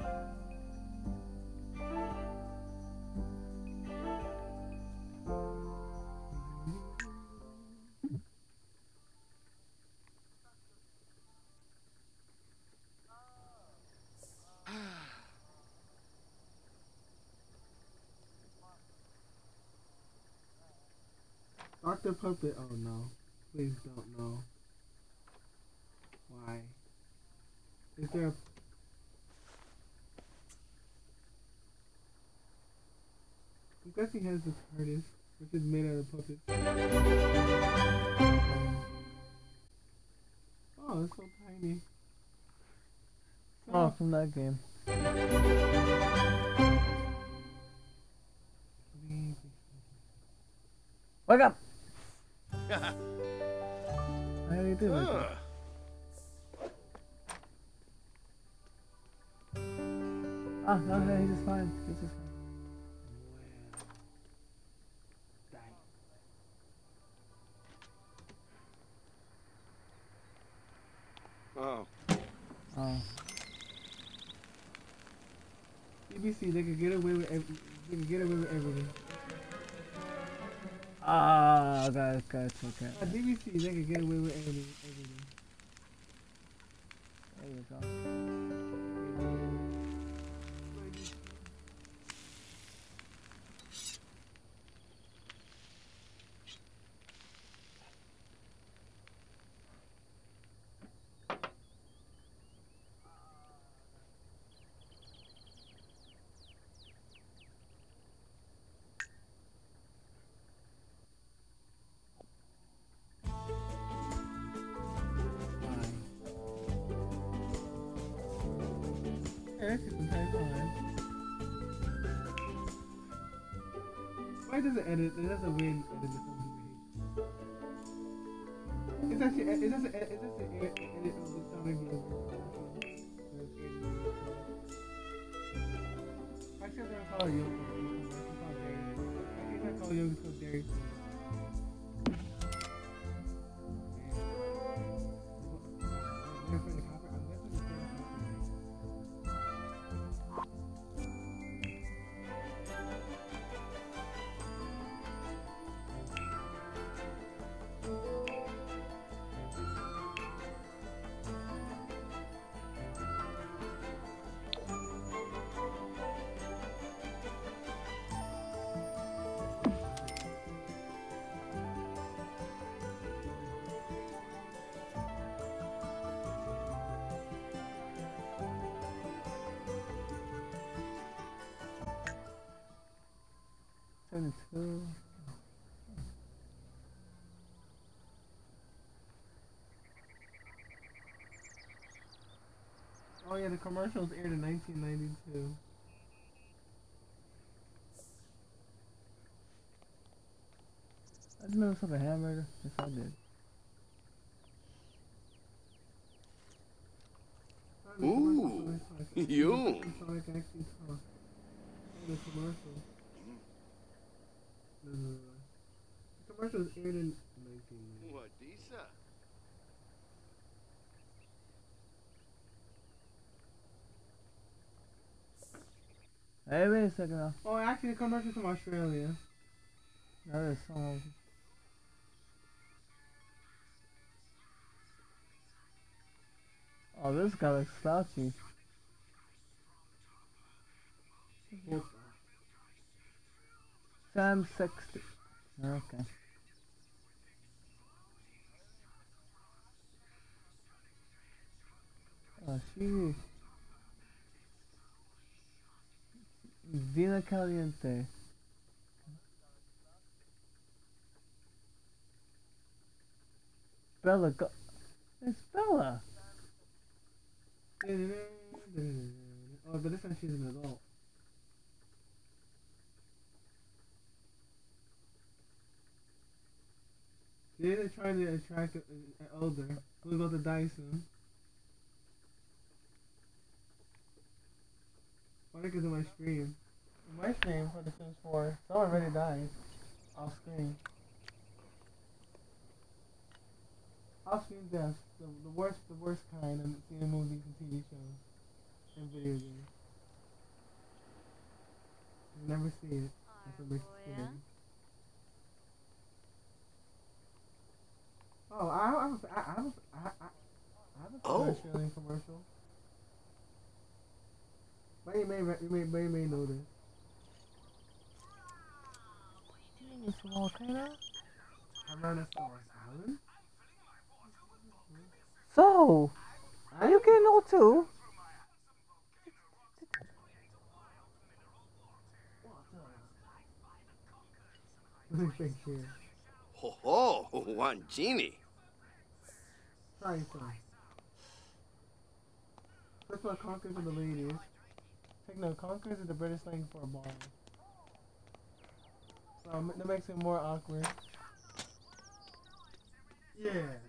Dr. Puppet, oh no. Please don't know. Why? Is there a... I'm guessing he has the TARDIS, which is made out of puppets. Oh, it's so tiny. Oh, from that game. Wake up! How do you do like that? Ah, no, he's just fine. He's just fine. Oh. Oh. BBC, they could get away with everything. Ah, guys, okay. At BBC, they could get away with everything. There you go. Why does it edit? It doesn't win edit the film. It's actually it doesn't edit of the Sonic logo. Actually, I'm gonna call it Yoko. Actually, if I call Yoko, it's called Derry. Oh yeah, the commercials aired in 1992. I didn't know it was like a hamburger. Yes, I did. Ooh, you. Sonic actually talk. Oh, the commercial. No. The commercial was aired in 1990. What, Disa? Hey, wait a second now. Oh, actually, the commercial's from Australia. That is some. Oh, this guy looks slouchy. Sam 60. Okay. Oh, she. Vina Caliente. Bella, go. It's Bella. Oh, but this time she's an adult. They're trying to attract an older. Who's about to die soon? Why because of my stream? My stream for The Sims 4, someone already died. Off screen. Off screen deaths. The worst kind I've seen in movies and TV shows. And video games. You never see it. That's what makes it scary. Oh, I have a Australian commercial. But you may know this. This volcano? Tyrannosaurus Island? So, are you getting old too? Big here. Ho ho, one genie. Sorry, son. First one, conquers of the ladies. Take note, conquers is the British slang for a ball. So that makes it more awkward. Yeah.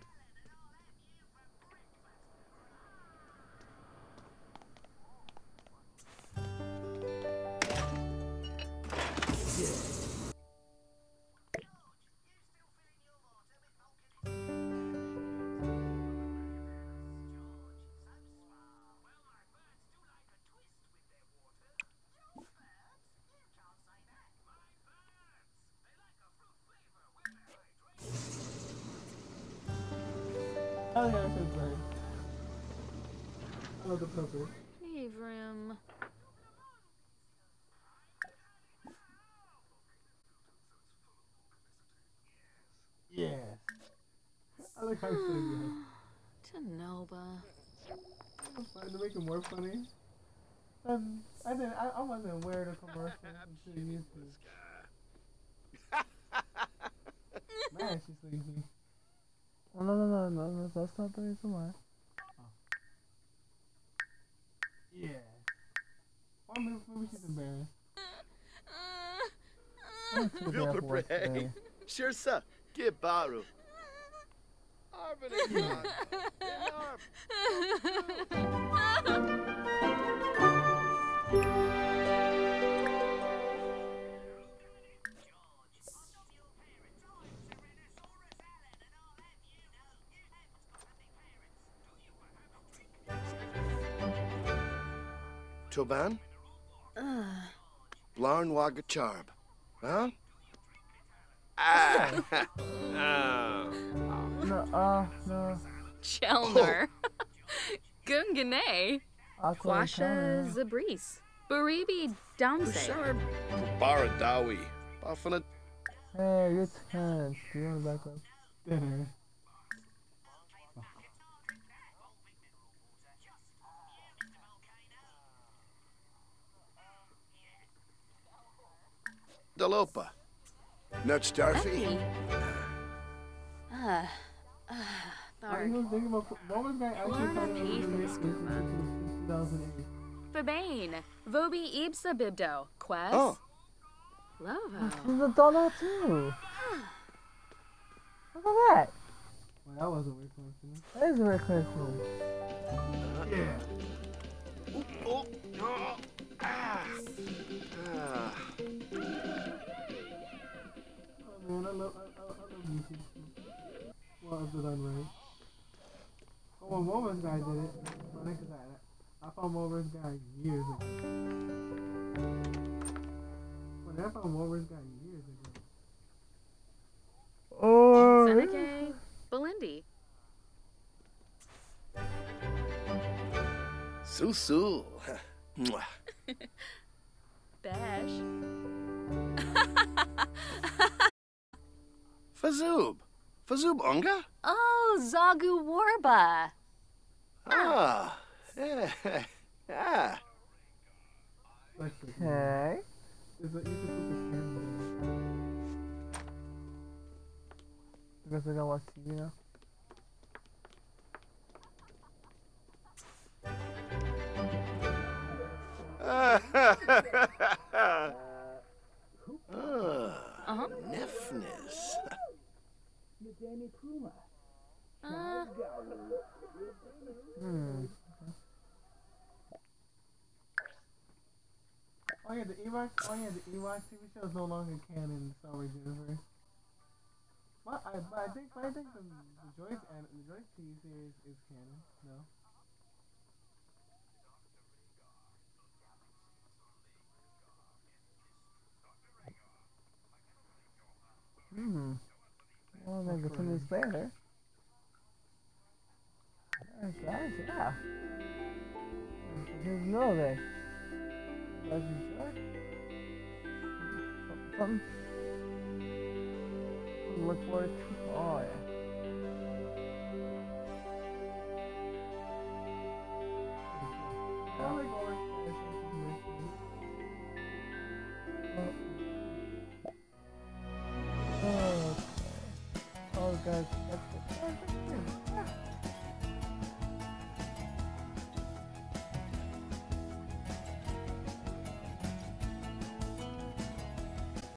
Oh yeah, that's right. I love the purpose. Avram. Yeah. I like how you said Tanoba. that. To make it more funny. I wasn't aware of the commercial until YouTube. Man, she's sleepy. Oh, no, that's not the reason why. Yeah. Or maybe she's embarrassed. I'm too there for work today. Sure, sir. Get Baru. Toban? Blarn Wagacharb. Huh? Ah! No. Chelner. Gungane. Aqua Quasha Zabris. Baribi Damse. Sharb Baradawi. Buffin Hey, your turn. Do you want to back up? Dinner. Dalopa. Nuts Darfy. I Barg. was thinking about what was that actually Learn a pee for the scuba. 2008. Fabane. Vobi Ibsa Bibdo. Quest. Oh, Lovo. This is a dollar too. Look at that. Well, that wasn't way coincidence. That is a very coincidence. Yeah. oh, oh, ah. Ah. Oh man, I love YouTube. Well, if it's done right. Oh, when Woman's Guy did it, my next guy, I found Woman's Guy years ago. When I found Woman's Guy years ago. Oh. Seneca. Belindi. Susu. Mwah. Besh. Fazoob. Fazoob Unga? Oh, Zagu Warba. Ah. Yeah. Yeah. Like the, Okay. you can put the camera Because I gotta watch TV now. Nefness. Oh yeah, the Ewoks. Oh yeah, the Ewoks TV show is no longer canon in the Star Wars universe. But I think the Joyce TV series is canon. No. Well, then the 2 minutes later. Guys, yeah. Here's another day. Guys, you sure? Something? Look forward to. Oh, yeah.